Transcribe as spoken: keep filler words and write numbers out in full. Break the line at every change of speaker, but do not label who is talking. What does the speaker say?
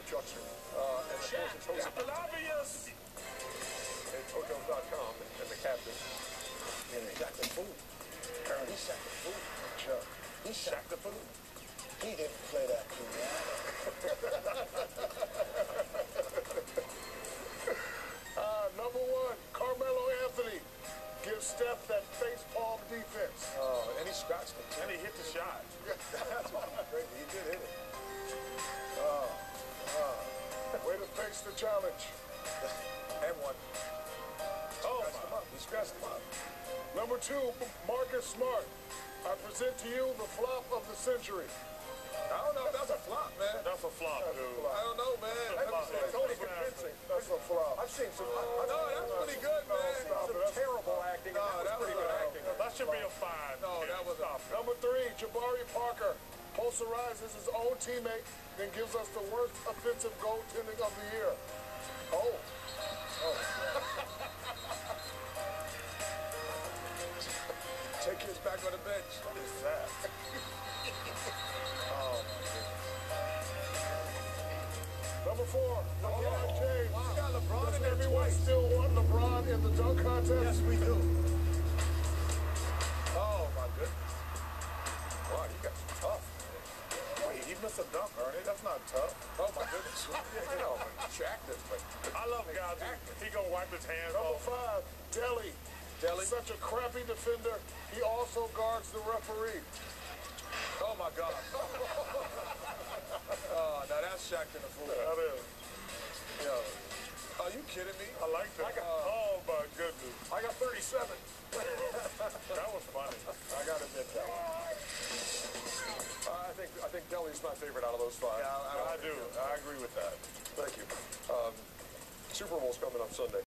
structure. Uh, and of course, it's hosted
Obvious.
at Hotels dot com and the captain.
And he shot the food. He shot the food. Chuck. He shot the food. He didn't play that food.
uh, number one, Carmelo Anthony gives Steph that face palm defense.
Uh, and he scratched him.
And he hit the shot.
That's crazy. He did hit it.
Uh, uh, way to face the challenge.
And one.
Oh,
Scratched him up. He scratched him up.
number two, Marcus Smart. I present to you the flop of the century.
I don't know if that's a flop, man.
That's a flop,
That's a
dude.
flop.
I don't know, man.
That's,
That's
totally convincing. That's a flop.
I've seen some. I know that's pretty good,
No,
man.
stop it. That's
terrible acting. No, that was pretty good acting.
That should be a fine.
No, that was a.
Number three, Jabari Parker posterizes his own teammate and gives us the worst offensive goaltending of the year. Oh. Oh.
Take his back on the bench.
What is that?
Oh, my goodness.
Number four, LeBron James.
We got LeBron in
Does
there
everyone
twice.
still want LeBron in the dunk contest?
Yes, we do. Oh, my goodness. Wow, you got tough.
Wait, he missed a dunk, Ernie. That's not tough.
Oh, my goodness. I know, but attractive, but
I love guys. He gonna wipe his hands
Number
off.
five, Delly.
Delly.
Such a crappy defender, he also guards the referee.
Oh, my God. Oh, now that's Shaq in the fool.
That is.
Yo, are you kidding me?
I like that.
I got-
oh, my goodness.
I got thirty-seven.
That was funny.
I gotta admit that. Uh, I think I think Delly's my favorite out of those five.
I, I do. I agree with that.
Thank you. Um, Super Bowl's coming up Sunday.